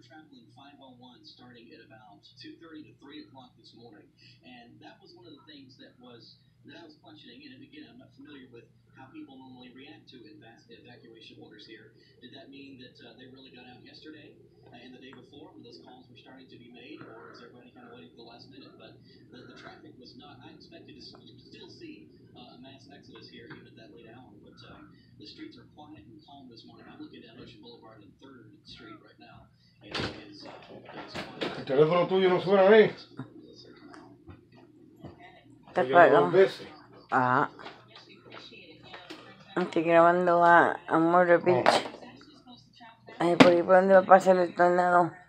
traveling 501 starting at about 2:30 to 3 o'clock this morning, and that was one of the things that I was questioning. And again, I'm not familiar with how people normally react to evacuation orders here. Did that mean that they really got out yesterday and the day before when those calls were starting to be made, or is everybody kind of waiting for the last minute? But the traffic was not. I expected to still see a mass exodus here even at that late hour, but the streets are quiet and calm this morning. I'm looking down Ocean Boulevard and 3rd Street right now, and it is quiet. El teléfono tuyo no suena ahí. Te acuerdas. Ah. Estoy grabando a Murder Beach. Ahí por ahí por donde va a pasar el tornado.